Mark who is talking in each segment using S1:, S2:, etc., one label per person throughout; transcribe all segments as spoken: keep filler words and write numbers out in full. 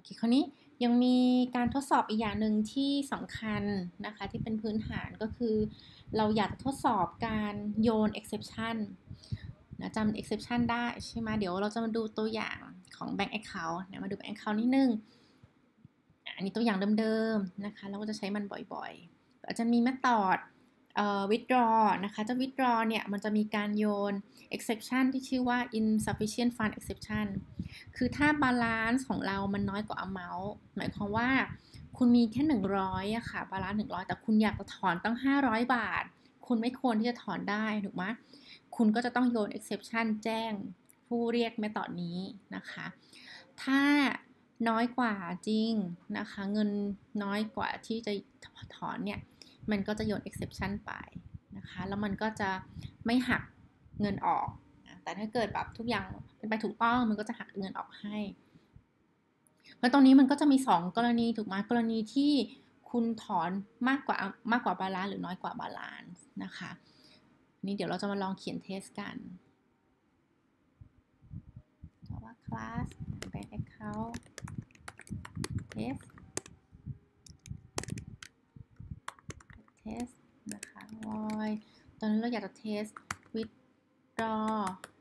S1: เคคราวนี้ยังมีการทดสอบอีกอย่างหนึ่งที่สำคัญนะคะที่เป็นพื้นฐานก็คือเราอยากทดสอบการโยน exception นะจำ exception ได้ใช่ไหมเดี๋ยวเราจะมาดูตัวอย่างของ bank account นะมาดู bank account นิดนึงอันนี้ตัวอย่างเดิมๆนะคะเราก็จะใช้มันบ่อยๆอาจจะมี method เอ่อ withdraw นะคะเจ้า withdraw เนี่ยมันจะมีการโยน exception ที่ชื่อว่า insufficient fund exception คือถ้า balance ของเรามันน้อยกว่า amount หมายความว่าคุณมีแค่หนึ่งร้อยอะค่ะ balance หนึ่งร้อยแต่คุณอยากจะถอนตั้งห้าร้อยบาทคุณไม่ควรที่จะถอนได้ถูกไหมคุณก็จะต้องโยน exception แจ้งผู้เรียก method นี้นะคะถ้าน้อยกว่าจริงนะคะเงินน้อยกว่าที่จะถอนเนี่ยมันก็จะโยน exception ไปนะคะแล้วมันก็จะไม่หักเงินออกแต่ถ้าเกิดแบบทุกอย่างเป็นไปถูกต้องมันก็จะหักเงินออกให้แล้วตรงนี้มันก็จะมีสองกรณีถูกไหมกรณีที่คุณถอนมากกว่ามากกว่าบาลานซ์หรือน้อยกว่าบาลานซ์นะคะนี่เดี๋ยวเราจะมาลองเขียนเทสกันว่า class bank account test test นะคะ void ตอนนี้เราอยากจะ test withdraw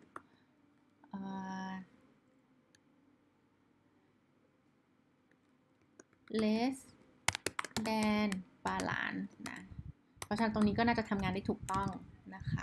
S1: less than balance นะเพราะฉะนั้นตรงนี้ก็น่าจะทำงานได้ถูกต้องนะคะ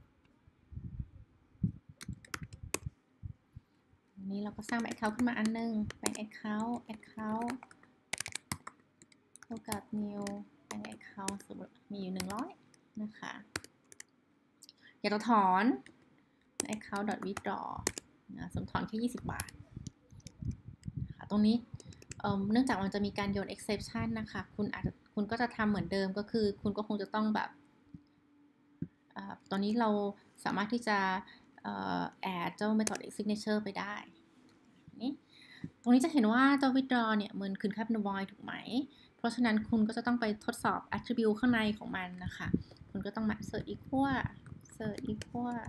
S1: นี้เราก็สร้าง bank account ขึ้นมาอันนึง bank account account เท่ากับ new bank account สมมติมีอยู่หนึ่งร้อยนะคะอยากจะถอน account withdraw นะสมถอนแค่ยี่สิบบาทนะคะตรงนี้เ, เนื่องจากมันจะมีการโยน exception นะคะคุณอาจจะคุณก็จะทำเหมือนเดิมก็คือคุณก็คงจะต้องแบบตอนนี้เราสามารถที่จะ add เจ้า method signature ไปได้นี่ตรงนี้จะเห็นว่าเจ้า withdraw เนี่ยมันคืนค่าเป็น void ถูกไหมเพราะฉะนั้นคุณก็จะต้องไปทดสอบ attribute ข้างในของมันนะคะคุณก็ต้องมา assert equal assert equal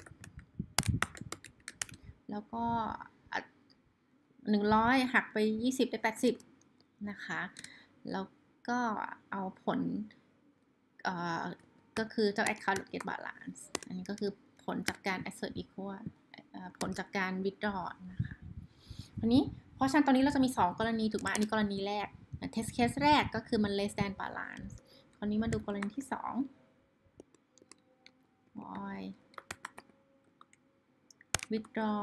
S1: แล้วก็หนึ่งร้อยหักไปยี่สิบได้แปดสิบนะคะแล้วก็เอาผลก็คือเจ้า account get balance อันนี้ก็คือผลจากการ assert equal ผลจากการ withdraw นะคะอันนี้เพราะฉะนั้นตอนนี้เราจะมีสองกรณีถูกไหมอันนี้กรณีแรก test case แรกก็คือมัน less than balance คราวนี้มาดูกรณีที่สอง void withdraw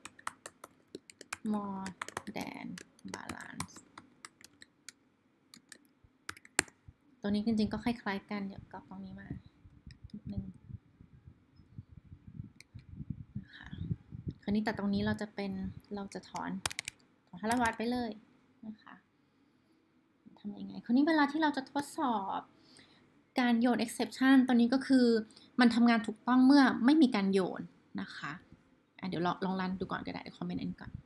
S1: more than balance ตัวนี้จริงๆก็คล้ายๆกันเดี๋ยวก็ตรงนี้มานิดนึงนะคะคราวนี้แต่ตรงนี้เราจะเป็นเราจะถอนถอนห้าร้อยบาทไปเลยนะคะทำยังไงคราวนี้เวลาที่เราจะทดสอบการโยน exception ตัวนี้ก็คือมันทำงานถูกต้องเมื่อไม่มีการโยนนะคะอ่ะเดี๋ยวลองลองรันดูก่อนก็ได้คอมเมนต์อันก่อน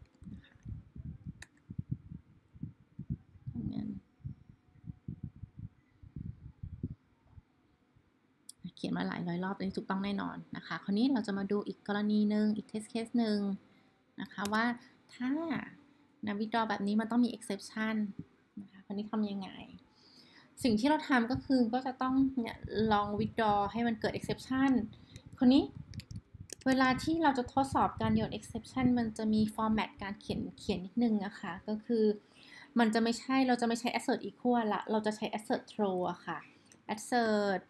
S1: เขียนมาหลายร้อยรอบเลยถูกต้องแน่นอนนะคะคราวนี้เราจะมาดูอีกกรณีหนึ่งอีก test case หนึ่งนะคะว่าถ้านะ withdraw แบบนี้มันต้องมี exception นะคะคราวนี้ทำยังไงสิ่งที่เราทำก็คือก็จะต้องเนี่ยลอง withdraw ให้มันเกิด exception คราวนี้เวลาที่เราจะทดสอบการโยน exception มันจะมี format การเขียนเขียนนิดนึงนะคะก็คือมันจะไม่ใช่เราจะไม่ใช้ assert equal ละเราจะใช้ assert throw อะค่ะ assert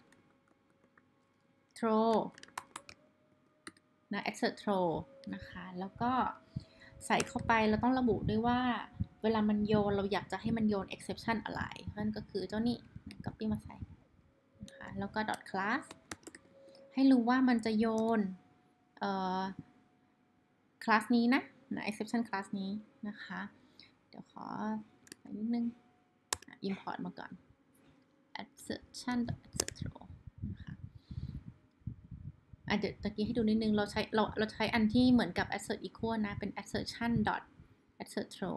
S1: throw นะ assert throw นะคะแล้วก็ใส่เข้าไปเราต้องระบุด้วยว่าเวลามันโยนเราอยากจะให้มันโยน exception อะไรนั่นก็คือเจ้านี่ copy มาใส่นะคะแล้วก็ dot class ให้รู้ว่ามันจะโยนเอ่อ class นี้นะนะ exception class นี้นะคะเดี๋ยวขอนิดนึง import มาก่อน assertion assert throwเดี๋ยวตะกี้ให้ดูนิดนึงเราใช้เราเราใช้อันที่เหมือนกับ assert equal นะเป็น assertion dot assert throw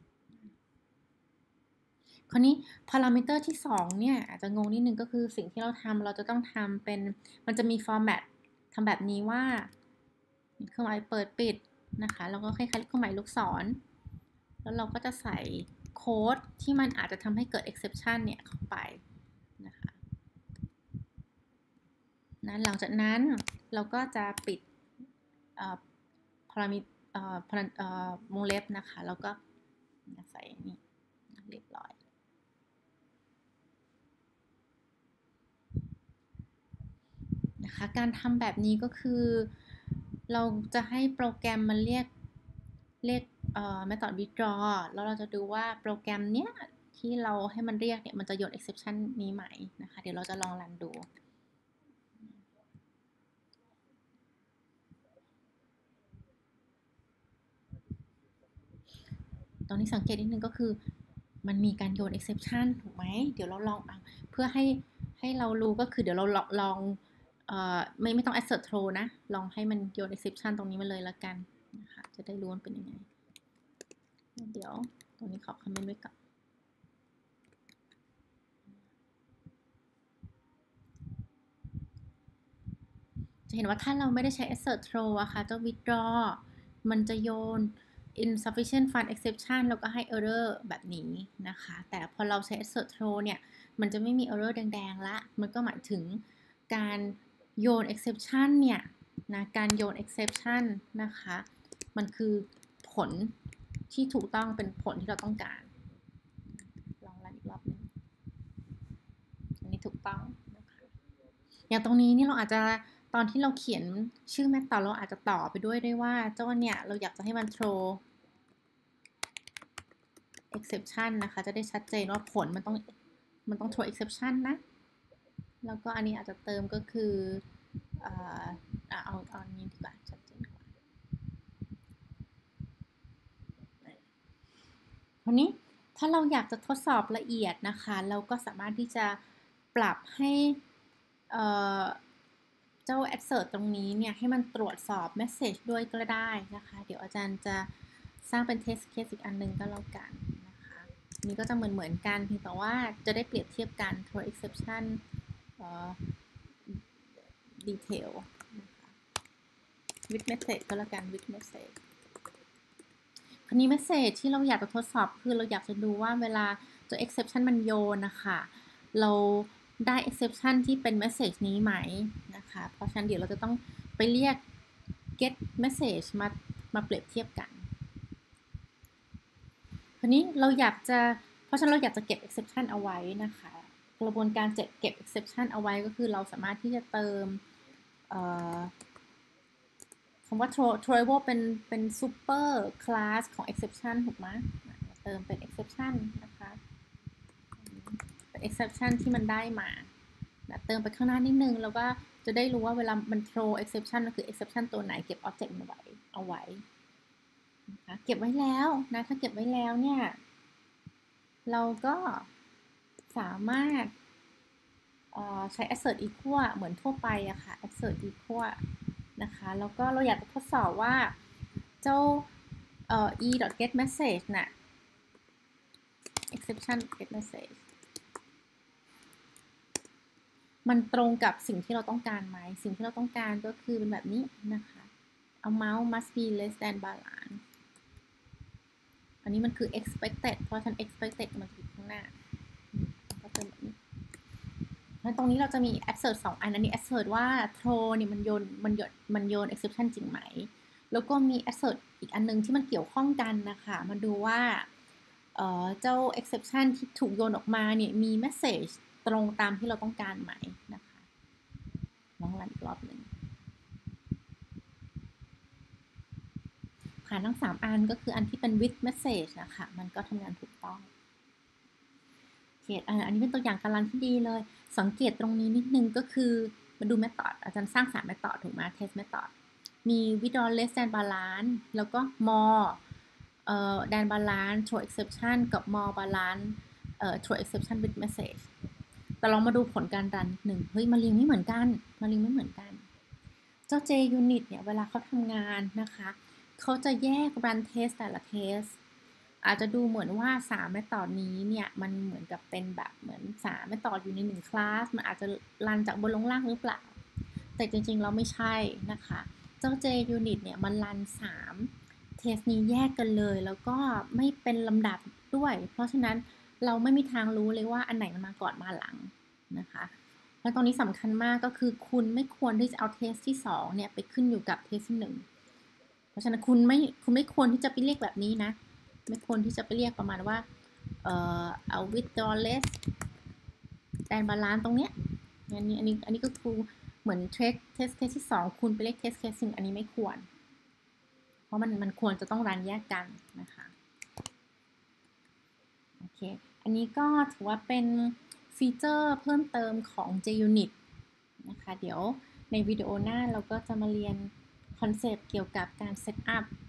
S1: คราวนี้ parameter ที่สองเนี่ยอาจจะงงนิดนึงก็คือสิ่งที่เราทำเราจะต้องทำเป็นมันจะมี format ทำแบบนี้ว่าเครื่องหมายเปิดปิดนะคะแล้วก็คล้ายๆเครื่องหมายลูกศรแล้วเราก็จะใส่โค้ดที่มันอาจจะทำให้เกิด exception เนี่ยเข้าไปนะคะนะหลังจากนั้นเราก็จะปิดพารามิวงเล็บนะคะแล้วก็ใส่นี่เรียบร้อยนะคะการทำแบบนี้ก็คือเราจะให้โปรแกรมมันเรียกเรียกเอ่อ method withdraw แล้วเราจะดูว่าโปรแกรมเนี้ยที่เราให้มันเรียกเนี่ยมันจะโยน exception นี้ไหมนะคะเดี๋ยวเราจะลองรันดูตอนนี้สังเกตนิดนึงก็คือมันมีการโยน exception ถูกไหมเดี๋ยวเราลองเพื่อให้ให้เรารู้ก็คือเดี๋ยวเราลองเอ่อไม่ไม่ต้อง assert throw นะลองให้มันโยน exception ตรงนี้มาเลยละกันนะคะจะได้รู้มันเป็นยังไงเดี๋ยวตรงนี้ขอคอมเมนต์ไว้ก่อนจะเห็นว่าถ้าเราไม่ได้ใช้ assert throw อะค่ะเจ้า withdraw มันจะโยน insufficient fund exception แล้วก็ให้ error แบบนี้นะคะแต่พอเราใช้ assert throw เนี่ยมันจะไม่มี error แดงๆละมันก็หมายถึงการโยน exception เนี่ยนะการโยน exception นะคะมันคือผลที่ถูกต้องเป็นผลที่เราต้องการลองรันอีกรอบนึงอันนี้ถูกต้องนะคะอย่างตรงนี้นี่เราอาจจะตอนที่เราเขียนชื่อ method เราอาจจะต่อไปด้วยได้ว่าเจ้าเนี่ยเราอยากจะให้มัน throw exception นะคะจะได้ชัดเจนว่าผลมันต้องมันต้อง throw exception นะแล้วก็อันนี้อาจจะเติมก็คือเอาเอาเอาอันนี้ดีกว่าชัดเจนกว่าทีนี้ถ้าเราอยากจะทดสอบละเอียดนะคะเราก็สามารถที่จะปรับให้เจ้า assert ตรงนี้เนี่ยให้มันตรวจสอบ message ด้วยก็ได้นะคะเดี๋ยวอาจารย์จะสร้างเป็น test case อีกอันนึงก็แล้วกันนะคะนี่ก็จะเหมือนเหมือนกันเพียงแต่ว่าจะได้เปรียบเทียบกัน throw exception detail นะคะ with message ก็แล้วกัน with message คราวนี้ message ที่เราอยากจะทดสอบคือเราอยากจะดูว่าเวลาตัว exception มันโยนนะคะเราได้ exception ที่เป็น message นี้ไหมนะคะเพราะฉะนั้นเดี๋ยวเราจะต้องไปเรียก get message มามาเปรียบเทียบกันคราวนี้เราอยากจะเพราะฉะนั้นเราอยากจะเก็บ exception เอาไว้นะคะกระบวนการเก็บ exception เอาไว้ก็คือเราสามารถที่จะเติมคำว่า throwable เป็นเป็น super class ของ exception ถูกไหมเติมเป็น exception นะคะเป็น exception ที่มันได้มาเติมไปข้างหน้านิดนึงแล้วก็จะได้รู้ว่าเวลามัน throw exception ก็คือ exception ตัวไหนเก็บ object เอาไว้เอาไว้นะคะเก็บไว้แล้วนะถ้าเก็บไว้แล้วเนี่ยเราก็สามารถใช้ assert equal เหมือนทั่วไปอะค่ะ assert equal นะคะแล้วก็เราอยากจะทดสอบว่าเจ้า e.getMessage น่ะ exception getMessage มันตรงกับสิ่งที่เราต้องการไหมสิ่งที่เราต้องการก็คือเป็นแบบนี้นะคะ amount must be less than balance อันนี้มันคือ expected เพราะฉัน expected มันอยู่ข้างหน้าก็เป็นแบบนี้ตรงนี้เราจะมี assert สองอันอันนี้ assert ว่า throw เนี่ยมันโยนมันโยนมันโยน exception จริงไหมแล้วก็มี assert อีกอันนึงที่มันเกี่ยวข้องกันนะคะมาดูว่าเจ้า exception ที่ถูกโยนออกมาเนี่ยมี message ตรงตามที่เราต้องการไหมนะคะลองรันอีกรอบหนึ่งผ่านทั้งสามอันก็คืออันที่เป็น with message นะคะมันก็ทำงานถูกต้องอันนี้เป็นตัวอย่างการรันที่ดีเลยสังเกตตรงนี้นิดนึงก็คือมาดู method อาจารย์สร้างสาม method ถูกไหม test method มี withdraw less than balance แล้วก็ more เอ่อ than balance throw exception กับ more balance เอ่อ throw exception with message แต่ลองมาดูผลการรันหนึ่งเฮ้ยมาเรียงไม่เหมือนกันมาเรียงไม่เหมือนกันเจ้า JUnit เนี่ยเวลาเขาทำงานนะคะเขาจะแยก run test แต่ละ testอาจจะดูเหมือนว่าสาม method นี้เนี่ยมันเหมือนกับเป็นแบบเหมือนสาม method อยู่ในหนึ่งคลาสมันอาจจะรันจากบนลงล่างหรือเปล่าแต่จริงๆเราไม่ใช่นะคะเจ้า JUnit เนี่ยมันรันสามเทสนี้แยกกันเลยแล้วก็ไม่เป็นลำดับด้วยเพราะฉะนั้นเราไม่มีทางรู้เลยว่าอันไหนมันมาก่อนมาหลังนะคะแล้วตรงนี้สำคัญมากก็คือคุณไม่ควรที่จะเอาเทสที่สองเนี่ยไปขึ้นอยู่กับเทสที่หนึ่งเพราะฉะนั้นคุณไม่คุณไม่ควรที่จะไปเรียกแบบนี้นะไม่ควรที่จะไปเรียกประมาณว่าเอ่อเอา withdrawless แดนบาลานซ์ตรงเนี้ยอันนี้อันนี้อันนี้ก็คือเหมือนเทสเทสเคสที่สองคุณไปเรียกเทสเคสหนึ่งอันนี้ไม่ควรเพราะมันมันควรจะต้องรันแยกกันนะคะโอเคอันนี้ก็ถือว่าเป็นฟีเจอร์เพิ่มเติมของ JUnit นะคะเดี๋ยวในวิดีโอหน้าเราก็จะมาเรียนคอนเซปต์เกี่ยวกับการเซตอัพ